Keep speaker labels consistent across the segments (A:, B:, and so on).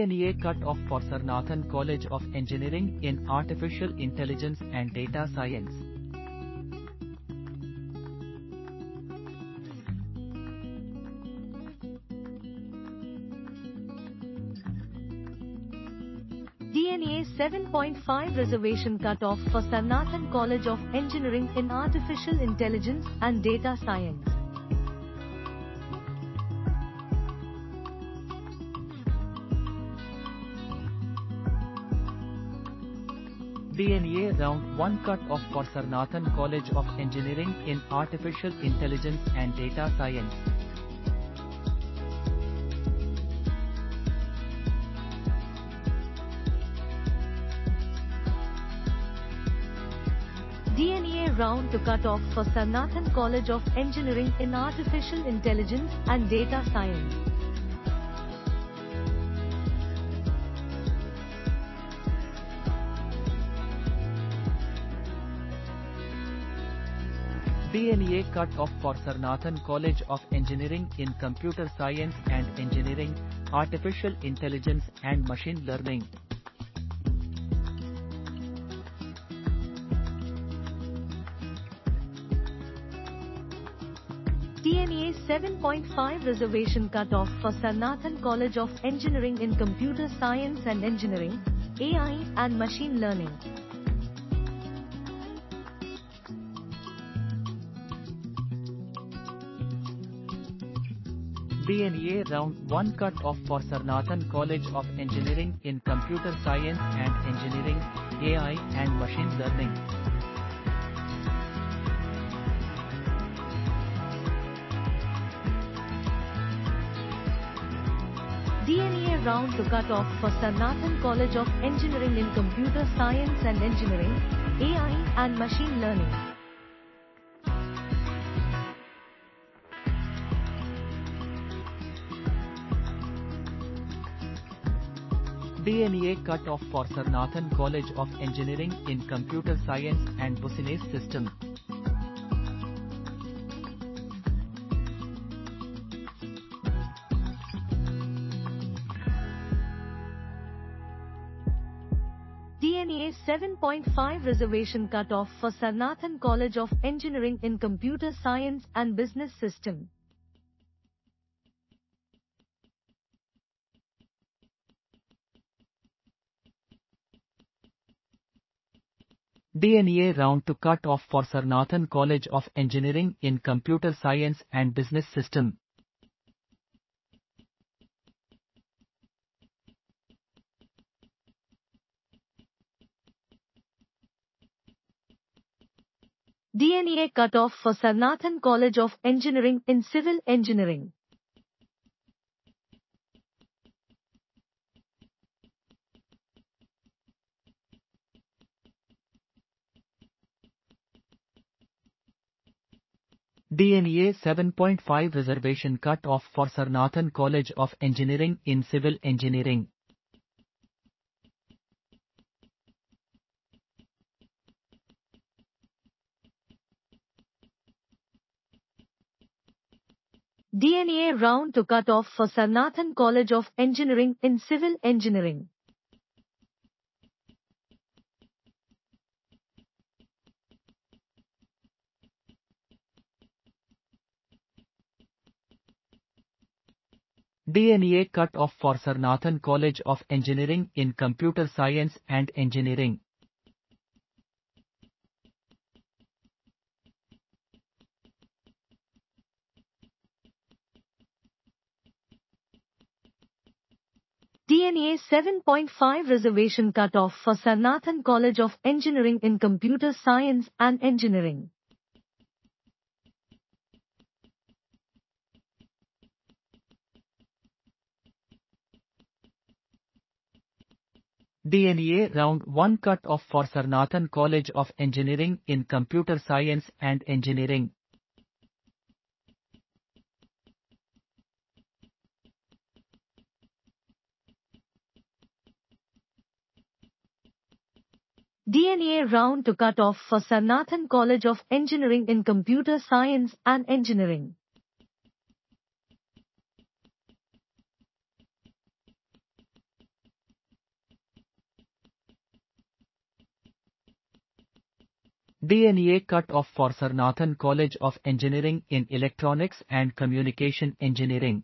A: TNEA cut-off for Saranathan College of Engineering in Artificial Intelligence and Data Science.
B: TNEA 7.5 Reservation cut-off for Saranathan College of Engineering in Artificial Intelligence and Data Science.
A: TNEA Round 1 cut-off for Saranathan College of Engineering in Artificial Intelligence and Data Science.
B: TNEA Round 2 cut-off for Saranathan College of Engineering in Artificial Intelligence and Data Science.
A: TNEA cut-off for Saranathan College of Engineering in Computer Science and Engineering, Artificial Intelligence and Machine Learning.
B: TNEA 7.5 Reservation cut-off for Saranathan College of Engineering in Computer Science and Engineering, AI and Machine Learning.
A: TNEA Round 1 cut-off for Saranathan College of Engineering in Computer Science and Engineering, AI and Machine Learning.
B: TNEA Round 2 cut-off for Saranathan College of Engineering in Computer Science and Engineering, AI and Machine Learning.
A: TNEA cut-off for Saranathan College of Engineering in Computer Science and Bussiness System.
B: TNEA 7.5 Reservation cut-off for Saranathan College of Engineering in Computer Science and Business System.
A: TNEA Round 2 cut-off for Saranathan College of Engineering in Computer Science and Business System.
B: TNEA cut-off for Saranathan College of Engineering in Civil Engineering.
A: TNEA 7.5 Reservation cut-off for Saranathan College of Engineering in Civil Engineering.
B: TNEA Round 2 cut-off for Saranathan College of Engineering in Civil Engineering.
A: TNEA cut-off for Saranathan College of Engineering in Computer Science and Engineering.
B: TNEA 7.5 Reservation cut-off for Saranathan College of Engineering in Computer Science and Engineering.
A: TNEA Round 1 cut-off for Saranathan College of Engineering in Computer Science and Engineering.
B: TNEA Round 2 cut-off for Saranathan College of Engineering in Computer Science and Engineering.
A: TNEA cut-off for Saranathan College of Engineering in Electronics and Communication Engineering.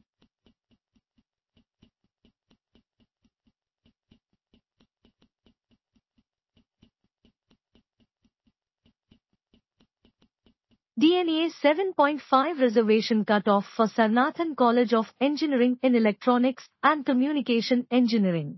B: TNEA 7.5 Reservation cut-off for Saranathan College of Engineering in Electronics and Communication Engineering.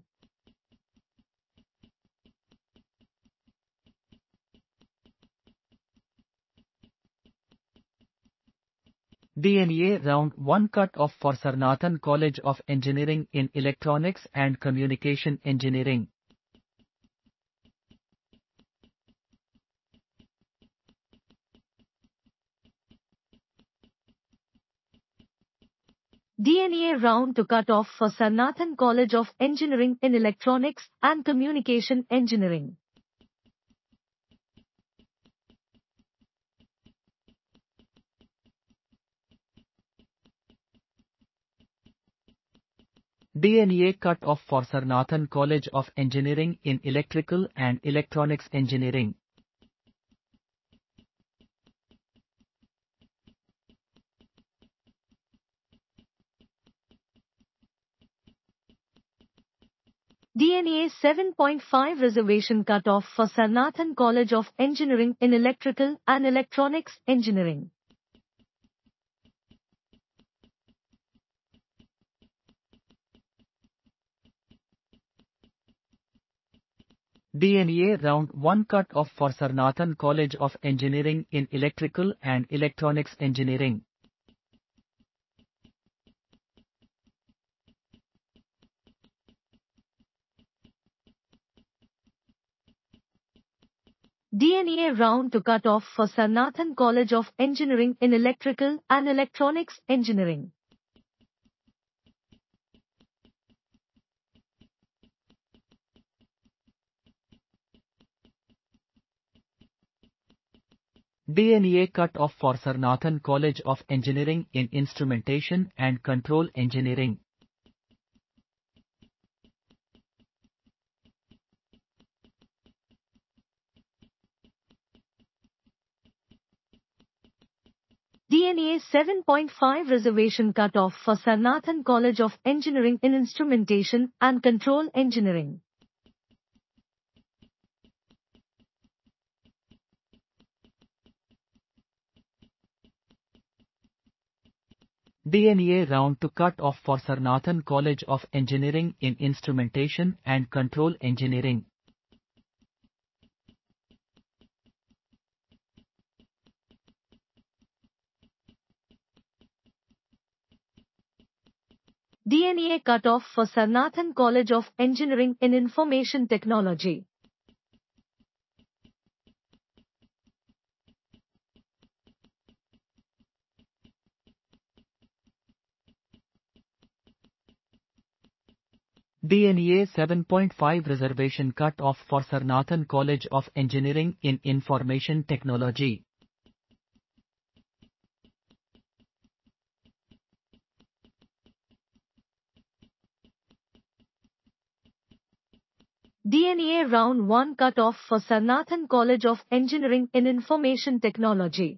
A: TNEA Round 1 cut-off for Saranathan College of Engineering in Electronics and Communication Engineering.
B: TNEA Round 2 cut-off for Saranathan College of Engineering in Electronics and Communication Engineering.
A: TNEA cut-off for Saranathan College of Engineering in Electrical and Electronics Engineering.
B: TNEA 7.5 Reservation cut-off for Saranathan College of Engineering in Electrical and Electronics Engineering.
A: TNEA Round 1 cut-off for Saranathan College of Engineering in Electrical and Electronics Engineering.
B: TNEA Round 2 cut-off for Saranathan College of Engineering in Electrical and Electronics Engineering.
A: TNEA cut-off for Saranathan College of Engineering in Instrumentation and Control Engineering.
B: TNEA 7.5 Reservation cut-off for Saranathan College of Engineering in Instrumentation and Control Engineering.
A: TNEA Round 2 cut-off for Saranathan College of Engineering in Instrumentation and Control Engineering.
B: TNEA cut-off for Saranathan College of Engineering in Information Technology.
A: TNEA 7.5 Reservation cut-off for Saranathan College of Engineering in Information Technology.
B: TNEA Round 1 cut-off for Saranathan College of Engineering in Information Technology.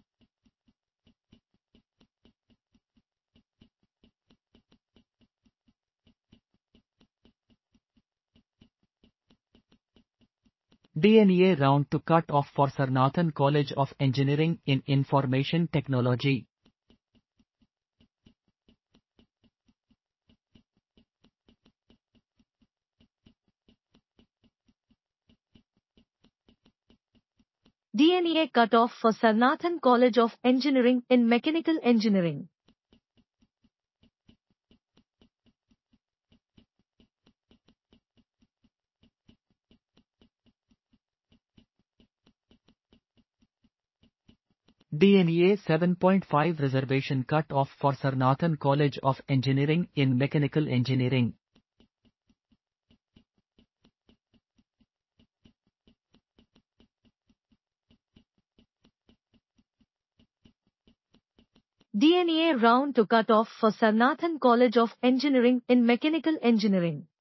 A: TNEA Round 2 cut-off for Saranathan College of Engineering in Information Technology.
B: TNEA cut-off for Saranathan College of Engineering in Mechanical Engineering.
A: TNEA 7.5 Reservation cut-off for Saranathan College of Engineering in Mechanical Engineering.
B: TNEA Round 2 cut-off for Saranathan College of Engineering in Mechanical Engineering.